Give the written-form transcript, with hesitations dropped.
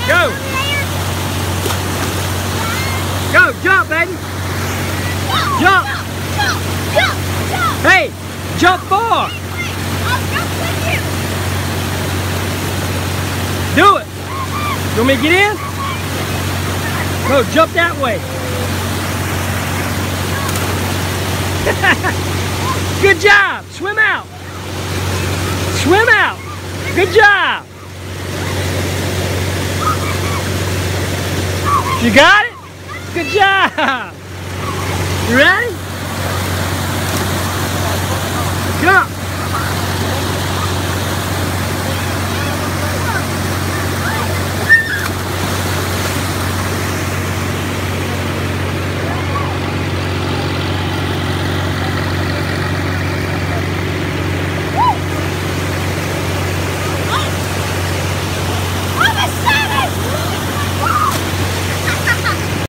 Go. Go, jump, baby. Jump. Hey, jump 4. I'll jump with you. Do it. You want me to get in? Go, jump that way. Good job. Swim out. Swim out. Good job. You got it? Good job. You ready? Jump.